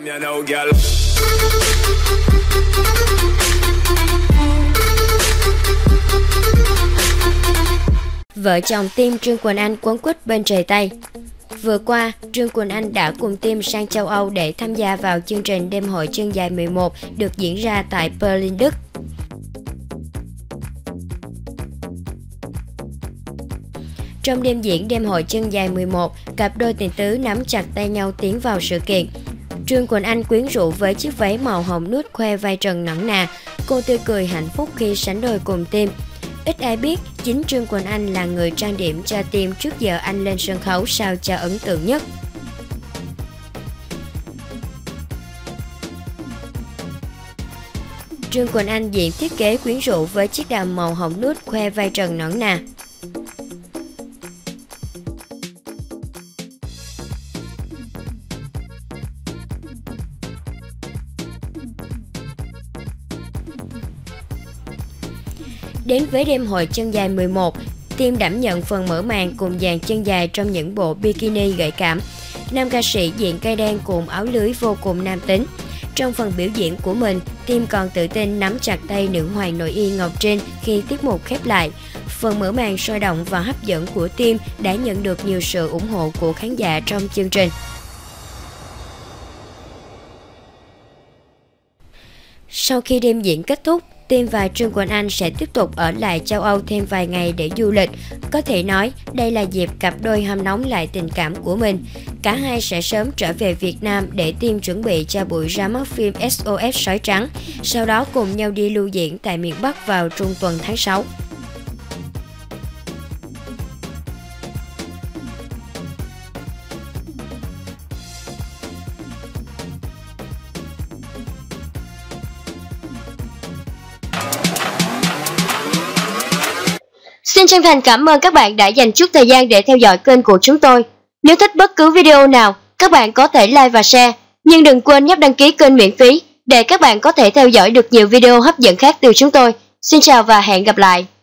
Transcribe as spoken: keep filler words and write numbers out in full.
Vợ chồng team Trương Quỳnh Anh quấn quýt bên trời Tây. Vừa qua, Trương Quỳnh Anh đã cùng team sang châu Âu để tham gia vào chương trình đêm hội chân dài mười một được diễn ra tại Berlin, Đức. Trong đêm diễn đêm hội chân dài mười một, cặp đôi tình tứ nắm chặt tay nhau tiến vào sự kiện. Trương Quỳnh Anh quyến rũ với chiếc váy màu hồng nude khoe vai trần nõn nà, cô tươi cười hạnh phúc khi sánh đôi cùng team. Ít ai biết, chính Trương Quỳnh Anh là người trang điểm cho team trước giờ anh lên sân khấu sao cho ấn tượng nhất. Trương Quỳnh Anh diện thiết kế quyến rũ với chiếc đầm màu hồng nude khoe vai trần nõn nà. Đến với đêm hội chân dài mười một, team đảm nhận phần mở màn cùng dàn chân dài trong những bộ bikini gợi cảm. Nam ca sĩ diện cây đen cùng áo lưới vô cùng nam tính. Trong phần biểu diễn của mình, team còn tự tin nắm chặt tay nữ hoàng nội y Ngọc Trinh khi tiết mục khép lại. Phần mở màn sôi động và hấp dẫn của team đã nhận được nhiều sự ủng hộ của khán giả trong chương trình. Sau khi đêm diễn kết thúc, team và Trương Quỳnh Anh sẽ tiếp tục ở lại châu Âu thêm vài ngày để du lịch. Có thể nói, đây là dịp cặp đôi hâm nóng lại tình cảm của mình. Cả hai sẽ sớm trở về Việt Nam để team chuẩn bị cho buổi ra mắt phim ét o ét Sói Trắng, sau đó cùng nhau đi lưu diễn tại miền Bắc vào trung tuần tháng sáu. Xin chân thành cảm ơn các bạn đã dành chút thời gian để theo dõi kênh của chúng tôi. Nếu thích bất cứ video nào, các bạn có thể like và share, nhưng đừng quên nhấp đăng ký kênh miễn phí để các bạn có thể theo dõi được nhiều video hấp dẫn khác từ chúng tôi. Xin chào và hẹn gặp lại!